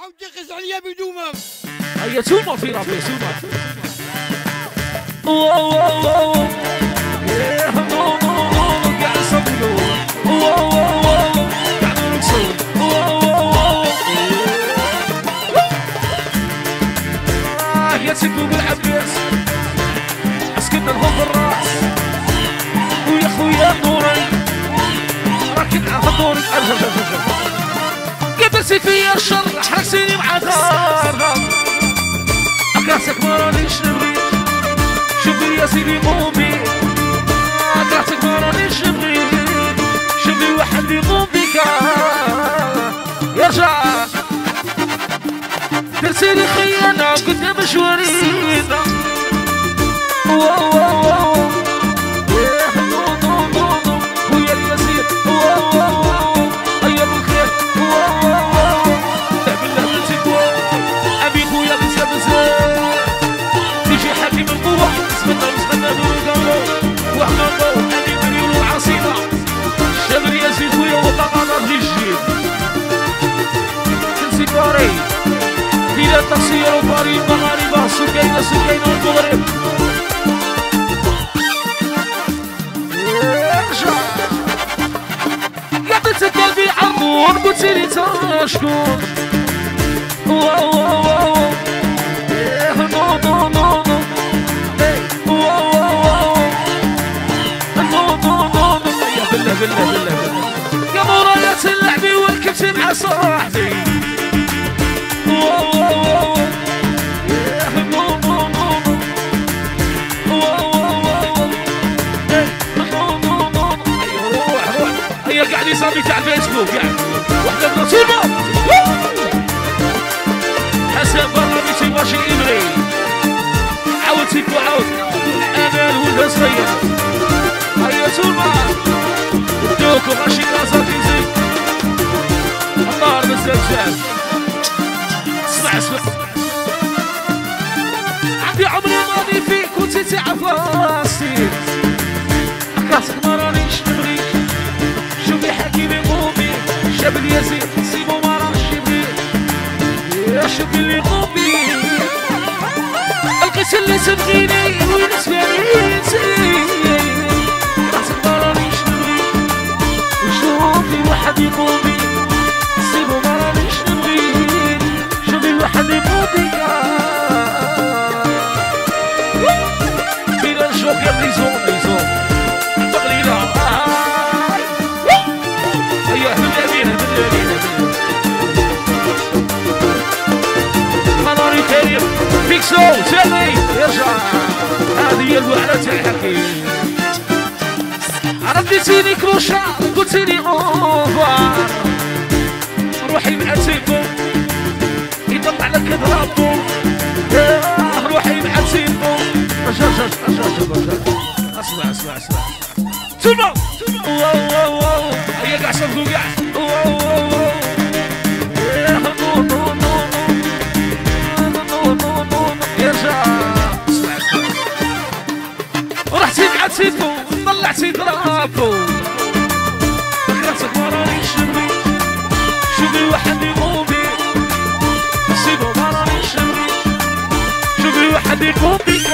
وتقص عليا بدومك. هيا توما في ربي توما. واو واو واو يا حمود قاعد يصبروا. واو واو واو قاعد نرقصوا. واو واو واو يا سيدو بالعباس اسكتنا لهم بالراس. ويا خويا نوري راكن على دوري. قبلتي فيا الشر حركتيني مع دارنا. أكرهتك ما رانيش نبغيك. شوفي يا سيدي قومي. أكرهتك ما رانيش نبغيك. شوفي واحد يقوم بك يرجع. درتيلي خيانة قدام مشوارينا. واو واو واو يا نو نو نو نو خويا الياسين. واو واو واو هيا بالخير. واو واو واو لا بالله بنتك واو أبي خويا بنسى بزاف. تيجي حاكم القوة نسبتنا بالقمر وحقاقه أني مريول العاصمة. الشبر يزيد خويا وطاقنا الجيل تنسي باري إلى تصير باري مغاربة. سكينة سكينة المغرب قعدت قلبي عمون قلتلي تا شكون. واو واو واو نو نو نو نو. واو واو نو نو نو نو. يا بالله بالله بالله يا مورايات اللعبي وركبت مع صاحبي. واو واو واو نو نو نو نو. واو واو واو نو نو نو. روح روح هيا قاعد يصابي تاع الفيسبوك قاعد وحده بنصيبه. حسب برامج ماشي إبري عاود سيكو عاود. أنا الولد صغير هيا توما دوكو ماشي راسك يزيد. النهار بالزلزال اسمع اسمع. عندي عمري ماضي فيك وانت تعرف راسي. أكرهتك ما رانيش نبغيك. شوفي حكيمي قومي. شاب الياسين سيبو ما راهش يبغيك. يا شوفي اللي قومي. لقيت اللي تبغيني وين سفريتي. أكرهتك ما رانيش نبغيك. وشوفي واحد يقومي. سيبو ما رانيش نبغيك. شوفي واحد يقومي. بين الجوكر ليزون ليزون تقليلة. هيا هبدا بينا هبدا بينا. مناري كريم فيكسو سامي يرجع. هذه هي الوعرة تاع الحكيم. رديتيني كروشة قلتيلي اوفر. روحي مع تيبو يطلع لك ضربو. روحي مع تيبو. اسمع اسمع اسمع تيبو. واو واو واو هيا قاع صدقوا قاع. واو واو واو نو نو نو نو نو نو يرجع. اسمع اسمع رحتي مع تيبو طلعتي ضربو. أكرهتك ما رانيش نبغيك. شوفي واحد يقوم بيك. سيبو ما رانيش نبغيك. شوفي واحد يقوم بيك.